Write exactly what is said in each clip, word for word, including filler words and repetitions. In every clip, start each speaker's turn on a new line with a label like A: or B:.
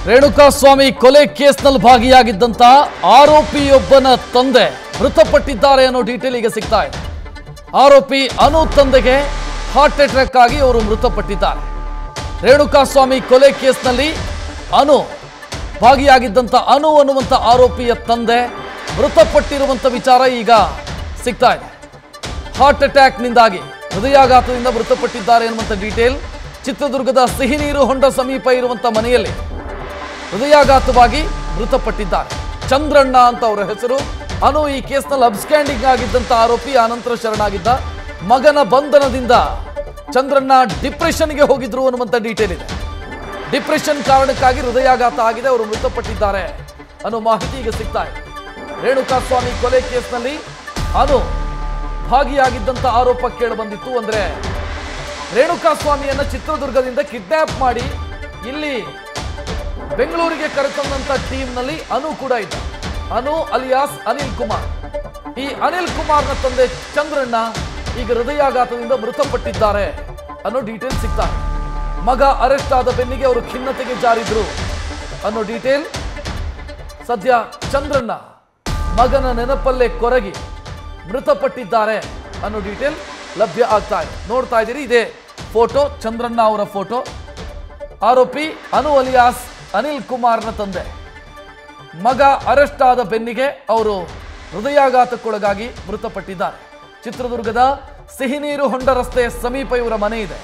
A: ರೇಣುಕಾಸ್ವಾಮಿ ಕೊಲೆ ಕೇಸ್ನಲ್ಲಿ ಭಾಗಿಯಾಗಿದ್ದಂತ ಆರೋಪಿಯೊಬ್ಬನ ತಂದೆ ಮೃತಪಟ್ಟಿದ್ದಾರೆ ಅನ್ನೋ ಡೀಟೇಲ್ ಈಗ ಸಿಗ್ತಾ ಇದೆ. ಆರೋಪಿ ಅನು ತಂದೆಗೆ ಹಾರ್ಟ್ ಅಟ್ಯಾಕ್ ಆಗಿ ಅವರು ಮೃತಪಟ್ಟಿದ್ದಾರೆ. ರೇಣುಕಾಸ್ವಾಮಿ ಕೊಲೆ ಕೇಸ್ನಲ್ಲಿ ಅನು ಭಾಗಿಯಾಗಿದ್ದಂತ ಅನು ಅನ್ನುವಂತ ಆರೋಪಿಯ ತಂದೆ ಮೃತಪಟ್ಟಿರುವಂತ ವಿಚಾರ ಈಗ ಸಿಗ್ತಾ ಇದೆ. ಹಾರ್ಟ್ ಅಟ್ಯಾಕ್ನಿಂದಾಗಿ ಹೃದಯಾಘಾತದಿಂದ ಮೃತಪಟ್ಟಿದ್ದಾರೆ ಎನ್ನುವಂತ ಡೀಟೇಲ್. ಚಿತ್ರದುರ್ಗದ ಸಿಹಿನೀರು ಹೊಂಡ ಸಮೀಪ ಇರುವಂತ ಮನೆಯಲ್ಲಿ ಹೃದಯಾಘಾತವಾಗಿ ಮೃತಪಟ್ಟಿದ್ದಾರೆ. ಚಂದ್ರಣ್ಣ ಅಂತ ಅವರ ಹೆಸರು. ಅನು ಈ ಕೇಸ್ನಲ್ಲಿ ಅಬ್ಸ್ಕ್ಯಾಂಡಿಂಗ್ ಆಗಿದ್ದಂತ ಆರೋಪಿ, ಆನಂತರ ಶರಣಾಗಿದ್ದ. ಮಗನ ಬಂಧನದಿಂದ ಚಂದ್ರಣ್ಣ ಡಿಪ್ರೆಷನ್ಗೆ ಹೋಗಿದ್ರು ಅನ್ನುವಂಥ ಡೀಟೇಲ್ ಇದೆ. ಡಿಪ್ರೆಷನ್ ಕಾರಣಕ್ಕಾಗಿ ಹೃದಯಾಘಾತ ಆಗಿದೆ, ಅವರು ಮೃತಪಟ್ಟಿದ್ದಾರೆ ಅನ್ನೋ ಮಾಹಿತಿ ಈಗ ಸಿಗ್ತಾ ಇದೆ. ರೇಣುಕಾಸ್ವಾಮಿ ಕೊಲೆ ಕೇಸ್ನಲ್ಲಿ ಅನು ಭಾಗಿಯಾಗಿದ್ದಂತ ಆರೋಪ ಕೇಳಿ ಬಂದಿತ್ತು. ಅಂದ್ರೆ ರೇಣುಕಾಸ್ವಾಮಿಯನ್ನ ಚಿತ್ರದುರ್ಗದಿಂದ ಕಿಡ್ನಾಪ್ ಮಾಡಿ ಇಲ್ಲಿ ಬೆಂಗಳೂರಿಗೆ ಕರೆತಂದಂತ ಟೀಮ್ನಲ್ಲಿ ಅನು ಕೂಡ ಇದ್ದ. ಅನು ಅಲಿಯಾಸ್ ಅನಿಲ್ ಕುಮಾರ್. ಈ ಅನಿಲ್ ಕುಮಾರ್ನ ತಂದೆ ಚಂದ್ರಣ್ಣ ಈಗ ಹೃದಯಾಘಾತದಿಂದ ಮೃತಪಟ್ಟಿದ್ದಾರೆ ಅನ್ನೋ ಡೀಟೇಲ್ ಸಿಗ್ತಾರೆ. ಮಗ ಅರೆಸ್ಟ್ ಆದ ಬೆನ್ನಿಗೆ ಅವರು ಖಿನ್ನತೆಗೆ ಜಾರಿದ್ರು ಅನ್ನೋ ಡೀಟೇಲ್. ಸದ್ಯ ಚಂದ್ರಣ್ಣ ಮಗನ ನೆನಪಲ್ಲೇ ಕೊರಗಿ ಮೃತಪಟ್ಟಿದ್ದಾರೆ ಅನ್ನೋ ಡೀಟೇಲ್ ಲಭ್ಯ ಆಗ್ತಾ ಇದೆ. ನೋಡ್ತಾ ಇದ್ದೀರಿ, ಇದೇ ಫೋಟೋ, ಚಂದ್ರಣ್ಣ ಅವರ ಫೋಟೋ. ಆರೋಪಿ ಅನು ಅಲಿಯಾಸ್ ಅನಿಲ್ ಕುಮಾರ್ನ ತಂದೆ. ಮಗ ಅರೆಸ್ಟ್ ಆದ ಬೆನ್ನಿಗೆ ಅವರು ಹೃದಯಾಘಾತಕ್ಕೊಳಗಾಗಿ ಮೃತಪಟ್ಟಿದ್ದಾರೆ. ಚಿತ್ರದುರ್ಗದ ಸಿಹಿನೀರು ಹೊಂಡ ರಸ್ತೆ ಸಮೀಪ ಇವರ ಮನೆ ಇದೆ.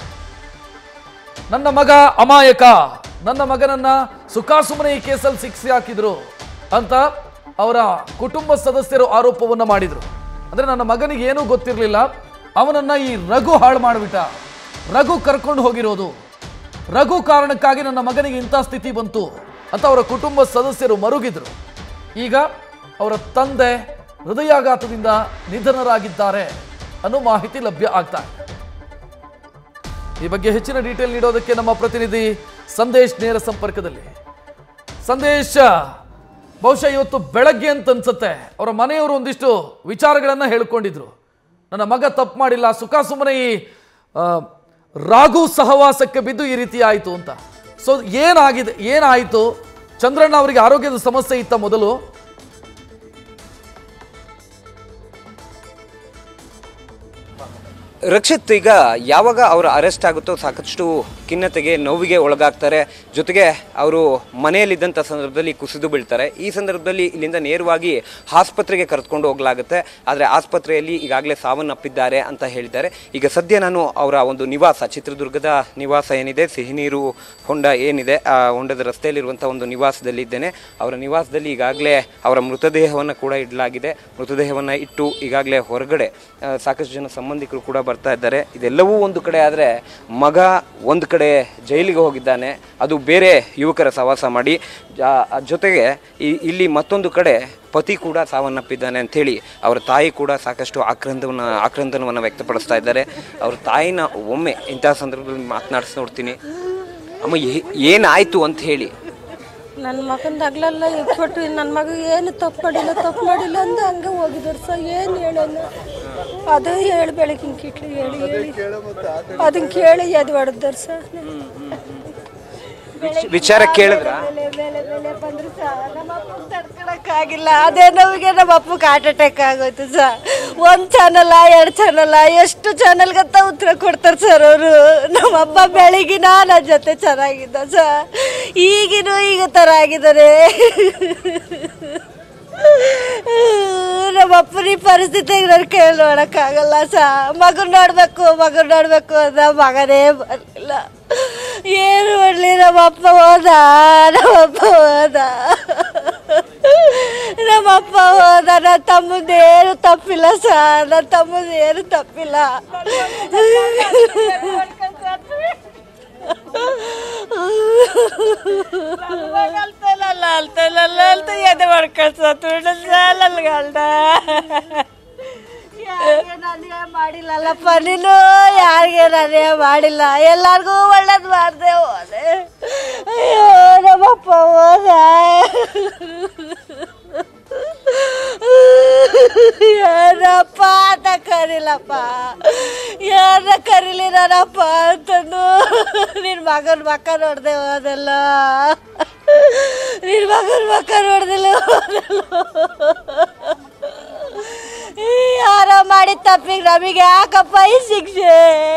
A: ನನ್ನ ಮಗ ಅಮಾಯಕ, ನನ್ನ ಮಗನನ್ನ ಸುಖಾಸುಮ್ಮನೆ ಈ ಕೇಸಲ್ಲಿ ಶಿಕ್ಷೆ ಹಾಕಿದ್ರು ಅಂತ ಅವರ ಕುಟುಂಬ ಸದಸ್ಯರು ಆರೋಪವನ್ನ ಮಾಡಿದ್ರು. ಅಂದ್ರೆ ನನ್ನ ಮಗನಿಗೆ ಏನೂ ಗೊತ್ತಿರಲಿಲ್ಲ, ಅವನನ್ನ ಈ ರಘು ಹಾಳು ಮಾಡಿಬಿಟ್ಟ, ರಘು ಕರ್ಕೊಂಡು ಹೋಗಿರೋದು, ರಘು ಕಾರಣಕ್ಕಾಗಿ ನನ್ನ ಮಗನಿಗೆ ಇಂಥ ಸ್ಥಿತಿ ಬಂತು ಅಂತ ಅವರ ಕುಟುಂಬ ಸದಸ್ಯರು ಮರುಗಿದ್ರು. ಈಗ ಅವರ ತಂದೆ ಹೃದಯಾಘಾತದಿಂದ ನಿಧನರಾಗಿದ್ದಾರೆ ಅನ್ನೋ ಮಾಹಿತಿ ಲಭ್ಯ ಆಗ್ತಾ ಇದೆ. ಈ ಬಗ್ಗೆ ಹೆಚ್ಚಿನ ಡೀಟೇಲ್ ನೀಡೋದಕ್ಕೆ ನಮ್ಮ ಪ್ರತಿನಿಧಿ ಸಂದೇಶ್ ನೇರ ಸಂಪರ್ಕದಲ್ಲಿ. ಸಂದೇಶ್, ಬಹುಶಃ ಇವತ್ತು ಬೆಳಗ್ಗೆ ಅಂತ ಅನ್ಸುತ್ತೆ ಅವರ ಮನೆಯವರು ಒಂದಿಷ್ಟು ವಿಚಾರಗಳನ್ನ ಹೇಳ್ಕೊಂಡಿದ್ರು. ನನ್ನ ಮಗ ತಪ್ಪು ಮಾಡಿಲ್ಲ, ಸುಖಾಸುಮ್ಮನೆ ಈ ರಾಘು ಸಹವಾಸಕ್ಕೆ ಬಿದ್ದು ಈ ರೀತಿ ಆಯಿತು ಅಂತ. ಸೊ ಏನಾಗಿದೆ, ಏನಾಯಿತು? ಚಂದ್ರಣ್ಣ ಅವರಿಗೆ ಆರೋಗ್ಯದ ಸಮಸ್ಯೆ ಇತ್ತ ಮೊದಲು?
B: ರಕ್ಷಿತ್, ಈಗ ಯಾವಾಗ ಅವರು ಅರೆಸ್ಟ್ ಆಗುತ್ತೋ ಸಾಕಷ್ಟು ಖಿನ್ನತೆಗೆ, ನೋವಿಗೆ ಒಳಗಾಗ್ತಾರೆ. ಜೊತೆಗೆ ಅವರು ಮನೆಯಲ್ಲಿದ್ದಂಥ ಸಂದರ್ಭದಲ್ಲಿ ಕುಸಿದು ಬೀಳ್ತಾರೆ. ಈ ಸಂದರ್ಭದಲ್ಲಿ ಇಲ್ಲಿಂದ ನೇರವಾಗಿ ಆಸ್ಪತ್ರೆಗೆ ಕರೆದುಕೊಂಡು ಹೋಗಲಾಗುತ್ತೆ. ಆದರೆ ಆಸ್ಪತ್ರೆಯಲ್ಲಿ ಈಗಾಗಲೇ ಸಾವನ್ನಪ್ಪಿದ್ದಾರೆ ಅಂತ ಹೇಳಿದ್ದಾರೆ. ಈಗ ಸದ್ಯ ನಾನು ಅವರ ಒಂದು ನಿವಾಸ, ಚಿತ್ರದುರ್ಗದ ನಿವಾಸ ಏನಿದೆ, ಸಿಹಿನೀರು ಹೊಂಡ ಏನಿದೆ, ಆ ಹೊಂಡದ ರಸ್ತೆಯಲ್ಲಿರುವಂಥ ಒಂದು ನಿವಾಸದಲ್ಲಿದ್ದೇನೆ. ಅವರ ನಿವಾಸದಲ್ಲಿ ಈಗಾಗಲೇ ಅವರ ಮೃತದೇಹವನ್ನು ಕೂಡ ಇಡಲಾಗಿದೆ. ಮೃತದೇಹವನ್ನು ಇಟ್ಟು ಈಗಾಗಲೇ ಹೊರಗಡೆ ಸಾಕಷ್ಟು ಜನ ಸಂಬಂಧಿಕರು ಕೂಡ ಬರ್ತಾ ಇದ್ದಾರೆ. ಇದೆಲ್ಲವೂ ಒಂದು ಕಡೆ ಆದರೆ, ಮಗ ಒಂದು ಕಡೆ ಜೈಲಿಗೆ ಹೋಗಿದ್ದಾನೆ, ಅದು ಬೇರೆ ಯುವಕರ ಸಹವಾಸ ಮಾಡಿ. ಜೊತೆಗೆ ಇಲ್ಲಿ ಮತ್ತೊಂದು ಕಡೆ ಪತಿ ಕೂಡ ಸಾವನ್ನಪ್ಪಿದ್ದಾನೆ ಅಂಥೇಳಿ ಅವರ ತಾಯಿ ಕೂಡ ಸಾಕಷ್ಟು ಆಕ್ರಂದವನ್ನು ಆಕ್ರಂದನವನ್ನು ವ್ಯಕ್ತಪಡಿಸ್ತಾ ಇದ್ದಾರೆ. ಅವ್ರ ತಾಯಿನ ಒಮ್ಮೆ ಇಂಥ ಸಂದರ್ಭದಲ್ಲಿ ಮಾತನಾಡಿಸಿ ನೋಡ್ತೀನಿ. ಅಮ್ಮ, ಏನಾಯಿತು ಅಂತ ಹೇಳಿ.
C: ನನ್ನ ಮಗನ ಹಗಲೆಲ್ಲ ಇಟ್ಬಿಟ್ಟು ನನ್ನ ಮಗ ಏನು ತಪ್ಪು ಮಾಡಿಲ್ಲ ತಪ್ಪು ಮಾಡಿಲ್ಲ ಅಂದ ಹಂಗೆ ಹೋಗಿದ್ರು ಸರ್. ಏನು ಹೇಳೋಣ, ಅದು ಹೇಳಿ ಬೆಳಕಿನ ಕಿಟ್ಲಿ ಹೇಳಿ ಹೇಳಿ ಅದನ್ನ ಕೇಳಿ ಅದು ಹೊಡೆದ್ರು ಸರ್.
B: ವಿಚಾರ ಕೇಳಿದ್ರ
C: ಬಂದ್ರು ಸರ್. ನಮ್ಮ ಅಪ್ಪನ ತಡ್ಕೊಳಕ್ಕಾಗಿಲ್ಲ. ಅದೇ ನೋವಿಗೆ ನಮ್ಮ ಅಪ್ಪಗೆ ಹಾರ್ಟ್ ಅಟ್ಯಾಕ್ ಆಗೋಯ್ತು ಸರ್. ಒಂದು ಚಾನಲ್ ಎರಡು ಚಾನಲ್ ಎಷ್ಟು ಚಾನಲ್ಗಂತ ಉತ್ತರ ಕೊಡ್ತಾರೆ ಸರ್ ಅವರು. ನಮ್ಮ ಅಪ್ಪ ಬೆಳಗಿನ ನನ್ನ ಜೊತೆ ಚೆನ್ನಾಗಿದ್ದ ಸರ್, ಈಗಿನೂ ಈಗ ಥರ ಆಗಿದ್ದಾರೆ. ನಮ್ಮ ಅಪ್ಪನ ಪರಿಸ್ಥಿತಿಗೆ ನಾನು ಕೇಳಿ ನೋಡೋಕ್ಕಾಗಲ್ಲ ಸಾ. ಮಗನ ನೋಡ್ಬೇಕು ಮಗನ ನೋಡ್ಬೇಕು ಅಂದ ಮಗನೇ ಬರಲಿಲ್ಲ. ಏನು ಮಾಡಲಿ, ನಮ್ಮಪ್ಪ ಹೋದ ನಮ್ಮಪ್ಪ ಹೋದ ನಮ್ಮಪ್ಪ ಹೋದ. ನನ್ನ ತಮ್ಮದೇನು ತಪ್ಪಿಲ್ಲ ಸಾ, ನನ್ನ ತಮ್ಮದೇನು ತಪ್ಪಿಲ್ಲ. ಅಲ್ತಲ್ಲ ಅಲ್ತಲ್ಲ ಅಲ್ತ ಎದೆ ಮಾಡ್ಕೊಳ್ಸತ್ತು ಅಲ್ಗಲ್ದ. ಯಾರಿಗೆ ನಾನೇ ಮಾಡಿಲ್ಲಲ್ಲಪ್ಪ ನೀನು, ಯಾರಿಗೆ ನಾನೇ ಮಾಡಿಲ್ಲ, ಎಲ್ಲರಿಗೂ ಒಳ್ಳೇದು ಮಾಡಿದೆ ಹೋದೆ. ಅಯ್ಯೋ ನಮ್ಮಪ್ಪ ಹೋದ. ಯಾರಪ್ಪ ಅಂತ ಕರಿಲಪ್ಪ, ಯಾರನ್ನ ಕರೀಲಿ ನಾನಪ್ಪ ಅಂತಂದು ನಿನ್ನ ಮಗನ ಮಕ್ಕ ನೋಡ್ದೆ ಹೋದೆಲ್ಲ. ನಿನ್ ಮಗನ ಮಕ್ಕ ನೋಡ್ದಿಲ್ಲ ಯಾರ ಮಾಡಿ ತಪ್ಪಿಗೆ ನಮಗೆ ಯಾಕಪ್ಪ ಈ ಶಿಕ್ಷೆ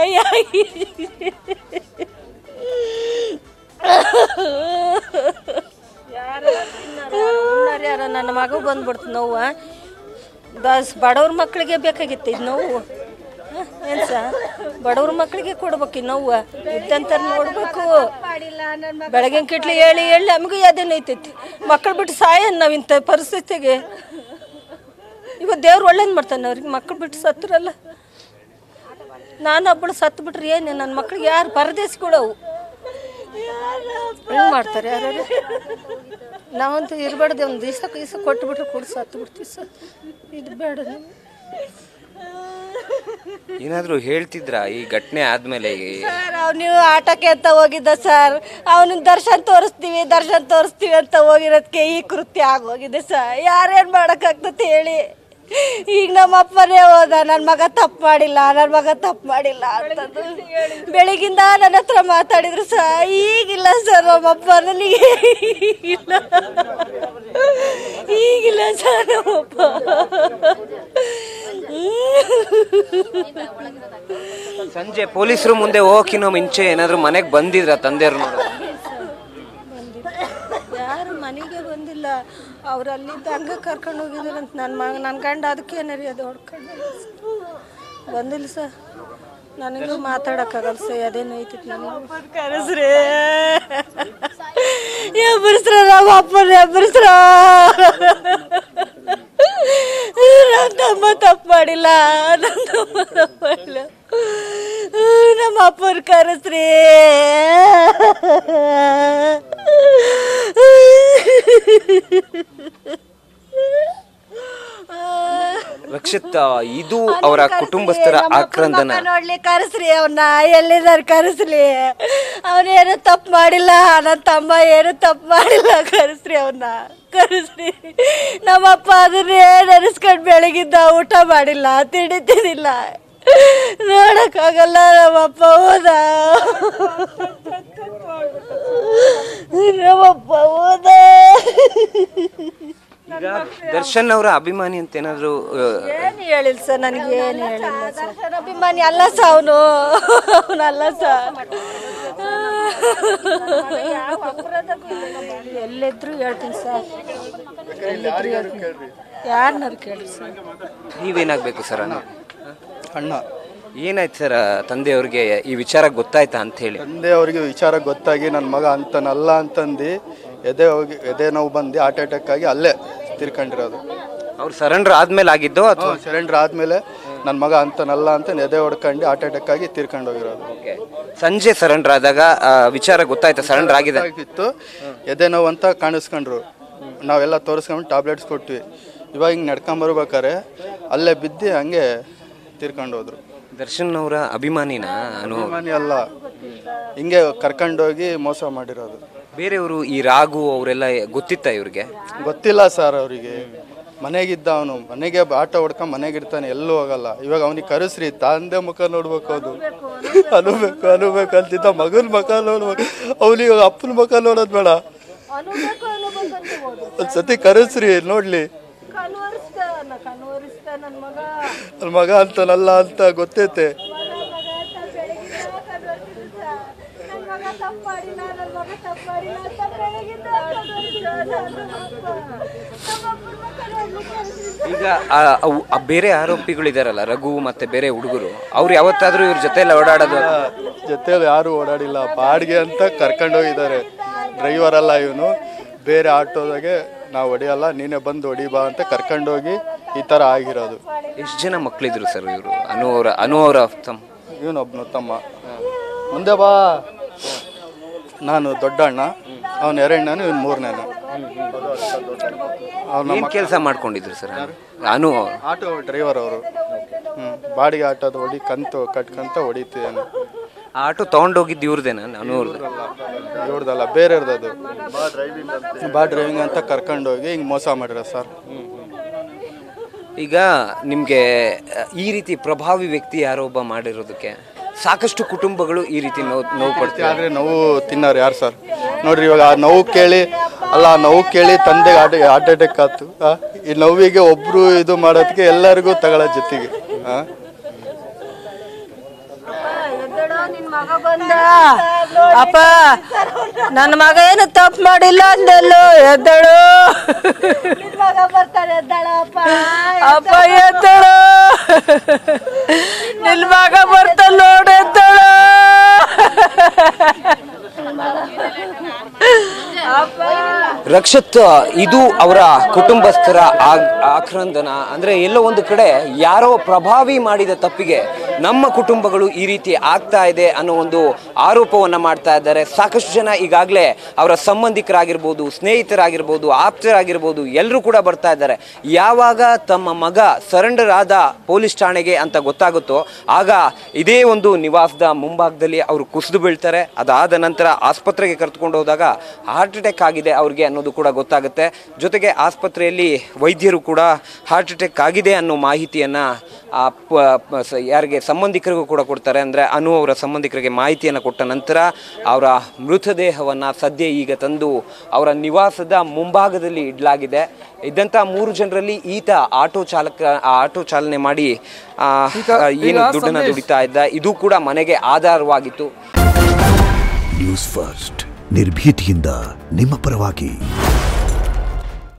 C: ಯಾರ ನನ್ನ ಮಗ ಬಂದ್ಬಿಡ್ತು ನೋವು ಬಸ್ ಬಡವ್ರ ಮಕ್ಕಳಿಗೆ ಬೇಕಾಗಿತ್ತು ಇದು ನೋವು ಏನು ಸ ಬಡವ್ರ ಮಕ್ಕಳಿಗೆ ಕೊಡ್ಬೇಕು ನೋವು ಇದ್ದಂತ ನೋಡ್ಬೇಕು ಬೆಳಗಿನ ಕಿಟ್ಲಿ ಹೇಳಿ ಹೇಳಿ ನಮಗೂ ಯಾವ್ದೇನು ಐತೈತಿ ಮಕ್ಕಳು ಬಿಟ್ಟು ಸಾಯ ನಾವು ಇಂಥ ಪರಿಸ್ಥಿತಿಗೆ ಇವತ್ತು ದೇವ್ರು ಒಳ್ಳೇದು ಮಾಡ್ತಾನೆ ಅವ್ರಿಗೆ ಮಕ್ಕಳು ಬಿಟ್ಟು ಸತ್ತರಲ್ಲ ನಾನು ಒಬ್ಬಳು ಸತ್ತು ಬಿಟ್ರೆ ಏನು ನನ್ನ ಮಕ್ಳಿಗೆ ಯಾರು ಪರದೇಶಗಳವು ಹೆಂಗೆ ಮಾಡ್ತಾರೆ ಯಾರು ನಾವಂತೂ ಇರಬಾರ್ದು ಒಂದು ದಿವಸ ದಿವಸ ಕೊಟ್ಟುಬಿಟ್ರೆ ಕೊಡು ಸತ್ತು ಬಿಡ್ತೀವಿ ಸರ್ ಇದು ಬೇಡ
B: ಏನಾದರೂ ಹೇಳ್ತಿದ್ರಾ ಈ ಘಟನೆ ಆದ್ಮೇಲೆ?
C: ಸರ್ ಅವ್ನು ನೀವು ಆಟಕ್ಕೆ ಅಂತ ಹೋಗಿದ್ದ ಸರ್ ಅವನ ದರ್ಶನ್ ತೋರಿಸ್ತೀವಿ ದರ್ಶನ್ ತೋರಿಸ್ತೀವಿ ಅಂತ ಹೋಗಿರೋದಕ್ಕೆ ಈ ಕೃತ್ಯ ಆಗೋಗಿದೆ ಸರ್ ಯಾರೇನು ಮಾಡೋಕ್ಕಾಗ್ತದೆ ಹೇಳಿ ಈಗ ನಮ್ಮ ಅಪ್ಪನೇ ಹೋದ ನನ್ನ ಮಗ ತಪ್ಪು ಮಾಡಿಲ್ಲ ನನ್ನ ಮಗ ತಪ್ಪು ಮಾಡಿಲ್ಲ ಅಂತಂದು ಬೆಳಗಿಂದ ನನ್ನ ಹತ್ರ ಮಾತಾಡಿದ್ರು ಸರ್ ಈಗಿಲ್ಲ ಸರ್ ನಮ್ಮಪ್ಪ ನನಗೆ ಇಲ್ಲ ಈಗಿಲ್ಲ ಸರ್ ನಮ್ಮಪ್ಪ
B: ಸಂಜೆ ಪೊಲೀಸರು ಮುಂದೆ ಹೋಗಿನೋ ಮುಂಚೆ ಏನಾದ್ರು ಮನೆಗೆ ಬಂದಿದ್ರ ತಂದೆಯವ್ರು?
C: ಯಾರು ಮನೆಗೆ ಬಂದಿಲ್ಲ ಅವ್ರು ಅಲ್ಲಿದ್ದ ಹಂಗೆ ಕರ್ಕೊಂಡು ಹೋಗಿದ್ರು ಅಂತ ನನ್ನ ಮಗ ನನ್ನ ಗಂಡ ಅದಕ್ಕೆ ಏನಾರಿ ಅದು ಹೊಡ್ಕೊಂಡು ಬಂದಿಲ್ಲ ಸರ್ ನನಗೂ ಮಾತಾಡೋಕ್ಕಾಗಲ್ಲ ಸರ್ ಅದೇನು ಐತಿತ್ತು ನನಗೆ ಕರೆಸ್ರಿ ಎಬ್ಬರಿಸ್ರ ನಮ್ಮ ಅಪ್ಪನ ಎಬ್ಬರಿಸ್ರ ನನ್ನ ತಮ್ಮ ತಪ್ಪು ಮಾಡಿಲ್ಲ ನನ್ನ ತಮ್ಮ ತಪ್ಪು ಮಾಡಿಲ್ಲ ನಮ್ಮ ಅಪ್ಪನ ಕರೆಸ್ರಿ
B: ರಕ್ಷಿತ್, ಇದು ಅವರ ಕುಟುಂಬಸ್ಥರ ಆಕ್ರಂದನ.
C: ನೋಡ್ಲಿ ಕರೆಸ್ರಿ ಅವನ್ನ ಎಲ್ಲಿದ್ದಾರೆ ಕರೆಸ್ಲಿ ಅವನೇನು ತಪ್ಪು ಮಾಡಿಲ್ಲ ನನ್ನ ತಮ್ಮ ಏನು ತಪ್ಪು ಮಾಡಿಲ್ಲ ಕರೆಸ್ರಿ ಅವನ್ನ ಕರೆಸ್ರಿ ನಮ್ಮಪ್ಪ ಅದನ್ನೇ ನೆನೆಸ್ಕೊಂಡು ಬೆಳಗಿದ್ದ ಊಟ ಮಾಡಿಲ್ಲ ತಿಂಡಿ ತಿನ್ನಿಲ್ಲ ನೋಡಕ್ಕಾಗಲ್ಲ ನಮ್ಮಪ್ಪ ಹೋದ ನಮ್ಮಪ್ಪ ಹೋದ
B: ಈಗ ದರ್ಶನ್ ಅವರ ಅಭಿಮಾನಿ ಅಂತ ಏನಾದ್ರು
C: ಏನು ಹೇಳಿಲ್ಲ ಸರ್ ನನಗೆ ಏನು ಹೇಳಿಲ್ಲ ದರ್ಶನ್ ಅಭಿಮಾನಿ ಅಲ್ಲ ಸ ಅವನು ಅವನಲ್ಲ ಸ ಎಲ್ಲಿದ್ರು ಹೇಳ್ತೀನಿ ಸರ್ ಯಾರನ್ನಾರು ಕೇಳಿ ಸರ್
B: ನೀವೇನಾಗಬೇಕು ಸರ್? ಅಣ್ಣ
D: ಅಣ್ಣ
B: ಏನಾಯ್ತು ಸರ್ ತಂದೆಯವ್ರಿಗೆ ಈ ವಿಚಾರ ಗೊತ್ತಾಯ್ತಾ ಅಂತ ಹೇಳಿ?
D: ತಂದೆಯವ್ರಿಗೆ ವಿಚಾರ ಗೊತ್ತಾಗಿ ನನ್ನ ಮಗ ಅಂತನಲ್ಲ ಅಂತಂದು ಎದೆ ಹೋಗಿ ಎದೆ ನೋವು ಬಂದು ಹಾರ್ಟ್ ಅಟ್ಯಾಕ್ ಆಗಿ ಅಲ್ಲೇ ತಿರ್ಕೊಂಡಿರೋದು.
B: ಅವ್ರು ಸರೆಂಡರ್ ಆದ್ಮೇಲೆ ಆಗಿದ್ದು ಅಥವಾ
D: ಸರೆಂಡರ್ ಆದ್ಮೇಲೆ ನನ್ನ ಮಗ ಅಂತನಲ್ಲ ಅಂತ ಎದೆ ಹೊಡ್ಕೊಂಡು ಹಾರ್ಟ್ ಅಟ್ಯಾಕ್ ಆಗಿ ತೀರ್ಕೊಂಡು ಹೋಗಿರೋದು.
B: ಸಂಜೆ ಸರೆಂಡರ್ ಆದಾಗ ವಿಚಾರ ಗೊತ್ತಾಯ್ತಾ ಸರೆಂಡರ್ ಆಗಿದೆ
D: ಆಗಿತ್ತು, ಎದೆ ನೋವು ಅಂತ ಕಾಣಿಸ್ಕೊಂಡ್ರು. ನಾವೆಲ್ಲ ತೋರಿಸ್ಕೊಂಡು ಟ್ಯಾಬ್ಲೆಟ್ಸ್ ಕೊಟ್ವಿ. ಇವಾಗ ಹಿಂಗೆ ನಡ್ಕೊಂಬರ್ಬೇಕಾರೆ ಅಲ್ಲೇ ಬಿದ್ದು ಹಂಗೆ ತೀರ್ಕೊಂಡು ಹೋದ್ರು.
B: ದರ್ಶನ್ ಅವರ ಅಭಿಮಾನಿನ?
D: ಅಭಿಮಾನಿ ಅಲ್ಲ, ಹಿಂಗೆ ಕರ್ಕೊಂಡೋಗಿ ಮೋಸ ಮಾಡಿರೋದು.
B: ಬೇರೆಯವರು ಈ ರಾಘು ಅವರೆಲ್ಲ ಗೊತ್ತಿತ್ತ ಇವ್ರಿಗೆ?
D: ಗೊತ್ತಿಲ್ಲ ಸರ್ ಅವರಿಗೆ. ಮನೆಗಿದ್ದ ಅವನು, ಮನೆಗೆ ಆಟೋ ಹೊಡ್ಕೊಂಡು ಮನೆಗಿರ್ತಾನೆ, ಎಲ್ಲೂ ಹೋಗಲ್ಲ. ಇವಾಗ ಅವನಿಗೆ ಕರೆಸ್ರಿ ತಂದೆ ಮುಖ ನೋಡ್ಬೇಕು, ಅದು ಅನುಬೇಕು ಅನುಬೇಕು ಅಂತಿದ್ದ ಮಗನ ಮುಖ ನೋಡ್ಬೇಕು. ಅವನಿಗೆ ಅಪ್ಪನ ಮುಖ ನೋಡೋದು ಬೇಡ, ಒಂದ್ಸತಿ ಕರೆಸ್ರಿ ನೋಡ್ಲಿ. ನನ್ನ ಮಗ ಅಂತನಲ್ಲ ಅಂತ ಗೊತ್ತೈತೆ.
B: ಈಗ ಬೇರೆ ಆರೋಪಿಗಳು ಇದಾರಲ್ಲ, ರಘು ಮತ್ತೆ ಬೇರೆ ಹುಡುಗರು, ಅವ್ರು ಯಾವತ್ತಾದ್ರೂ ಇವ್ರ ಜೊತೆ ಓಡಾಡೋದು?
D: ಜೊತೆಲಿ ಯಾರು ಓಡಾಡಿಲ್ಲ, ಬಾಡಿಗೆ ಅಂತ ಕರ್ಕೊಂಡು ಹೋಗಿದ್ದಾರೆ. ಡ್ರೈವರ್ ಅಲ್ಲ ಇವನು, ಬೇರೆ ಆಟೋದಾಗೆ ನಾವು ಹೊಡಿಯಲ್ಲ ನೀನೇ ಬಂದು ಹೊಡಿಬಾ ಅಂತ ಕರ್ಕೊಂಡೋಗಿ ಈ ಥರ ಆಗಿರೋದು.
B: ಎಷ್ಟು ಜನ ಮಕ್ಕಳಿದ್ರು ಸರ್ ಇವರು? ಅನು ಅವರ ಅನು ಅವರ ತಮ್ಮ?
D: ಇವನೊಬ್ಬನು ತಮ್ಮ. ಮುಂದೆ ಬಾ, ನಾನು ದೊಡ್ಡ ಅಣ್ಣ, ಅವನು ಎರಡನೇನು, ಇವನು ಮೂರನೇನು.
B: ಅವ್ರು ಕೆಲಸ ಮಾಡ್ಕೊಂಡಿದ್ರು ಸರ್ ಅನು?
D: ಆಟೋ ಡ್ರೈವರ್ ಅವರು. ಹ್ಞೂ, ಬಾಡಿಗೆ ಆಟೋದು ಹೊಡಿ ಕಂತು ಕಟ್ಕಂತ ಹೊಡಿತೀವಿ.
B: ಆಟೋ ತೊಗೊಂಡೋಗಿದ್ದು ಇವ್ರದೇನ? ನಾನು
D: ಇವ್ರದಲ್ಲ, ಬೇರೆಯವ್ರದ್ದು. ಅದು ಬಾ ಡ್ರೈವಿಂಗ್ ಅಂತ ಕರ್ಕೊಂಡೋಗಿ ಹಿಂಗೆ ಮೋಸ ಮಾಡಿರೋ ಸರ್.
B: ಈಗ ನಿಮಗೆ ಈ ರೀತಿ ಪ್ರಭಾವಿ ವ್ಯಕ್ತಿ ಯಾರೋ ಒಬ್ಬ ಮಾಡಿರೋದಕ್ಕೆ ಸಾಕಷ್ಟು ಕುಟುಂಬಗಳು ಈ ರೀತಿ ನೋವು ನೋವು ಪಡ್ತೀವಿ.
D: ಆದರೆ ನೋವು ತಿನ್ನೋರು ಯಾರು ಸರ್? ನೋಡ್ರಿ, ಇವಾಗ ಆ ನೋವು ಕೇಳಿ ಅಲ್ಲ ನೋವು ಕೇಳಿ ತಂದೆಗೆ ಹಾರ್ಟ್ ಹಾರ್ಟ್ ಅಟ್ಯಾಕ್ ಆಯ್ತು. ಈ ನೋವಿಗೆ ಒಬ್ರು ಇದು ಮಾಡೋದಕ್ಕೆ ಎಲ್ಲರಿಗೂ ತಗೊಳ್ಳೋ ಜೊತೆಗೆ ಹಾಂ
C: ನಿನ್ ಮಗ ಬಂದ ಅಪ್ಪ ನನ್ನ ಮಗ ಏನು ತಪ್ಪು ಮಾಡಿಲ್ಲ ಅಂದೆಲ್ಲೋ ಎದ್ದಳು ಮಗ ಬರ್ತಾನೆ ಎದ್ದಳ ಅಪ್ಪ ಅಪ್ಪ ಎದ್ದಳು ನಿನ್ ಮಗ ಬರ್ತಾನ ನೋಡು ಎದ್ದಳು
B: ರಕ್ಷತ್, ಇದು ಅವರ ಕುಟುಂಬಸ್ಥರ ಆಕ್ರಂದನ. ಅಂದ್ರೆ ಎಲ್ಲೋ ಒಂದು ಕಡೆ ಯಾರೋ ಪ್ರಭಾವಿ ಮಾಡಿದ ತಪ್ಪಿಗೆ ನಮ್ಮ ಕುಟುಂಬಗಳು ಈ ರೀತಿ ಆಗ್ತಾ ಇದೆ ಅನ್ನೋ ಒಂದು ಆರೋಪವನ್ನ ಮಾಡ್ತಾ ಇದ್ದಾರೆ. ಸಾಕಷ್ಟು ಜನ ಈಗಾಗಲೇ ಅವರ ಸಂಬಂಧಿಕರಾಗಿರ್ಬೋದು, ಸ್ನೇಹಿತರಾಗಿರ್ಬೋದು, ಆಪ್ತರಾಗಿರ್ಬೋದು ಎಲ್ಲರೂ ಕೂಡ ಬರ್ತಾ ಇದ್ದಾರೆ. ಯಾವಾಗ ತಮ್ಮ ಮಗ ಸರೆಂಡರ್ ಆದ ಪೊಲೀಸ್ ಠಾಣೆಗೆ ಅಂತ ಗೊತ್ತಾಗುತ್ತೋ ಆಗ ಇದೇ ಒಂದು ನಿವಾಸದ ಮುಂಭಾಗದಲ್ಲಿ ಅವರು ಕುಸಿದು ಬೀಳ್ತಾರೆ. ಅದಾದ ನಂತರ ಆಸ್ಪತ್ರೆಗೆ ಕರೆದುಕೊಂಡು ಹೋದಾಗ ಹಾರ್ಟ್ ಅಟ್ಯಾಕ್ ಆಗಿದೆ ಅವ್ರಿಗೆ ಅನ್ನೋದು ಕೂಡ ಗೊತ್ತಾಗುತ್ತೆ. ಜೊತೆಗೆ ಆಸ್ಪತ್ರೆಯಲ್ಲಿ ವೈದ್ಯರು ಕೂಡ ಹಾರ್ಟ್ ಅಟ್ಯಾಕ್ ಆಗಿದೆ ಅನ್ನೋ ಮಾಹಿತಿಯನ್ನು ಯಾರಿಗೆ ಸಂಬಂಧಿಕರಿಗೂ ಕೂಡ ಕೊಡ್ತಾರೆ. ಅಂದರೆ ಅನು ಅವರ ಸಂಬಂಧಿಕರಿಗೆ ಮಾಹಿತಿಯನ್ನು ಕೊಟ್ಟ ನಂತರ ಅವರ ಮೃತದೇಹವನ್ನು ಸದ್ಯ ಈಗ ತಂದು ಅವರ ನಿವಾಸದ ಮುಂಭಾಗದಲ್ಲಿ ಇಡಲಾಗಿದೆ. ಇದ್ದಂಥ ಮೂರು ಜನರಲ್ಲಿ ಈತ ಆಟೋ ಚಾಲಕ ಆಟೋ ಚಾಲನೆ ಮಾಡಿ ಏನು ದುಡ್ಡನ್ನು ದುಡಿತಾ ಇದ್ದ, ಇದು ಕೂಡ ಮನೆಗೆ ಆಧಾರವಾಗಿತ್ತು.
E: ನ್ಯೂಸ್ ಫಸ್ಟ್ ನಿರ್ಭೀತಿಯಿಂದ ನಿಮ್ಮ ಪರವಾಗಿ.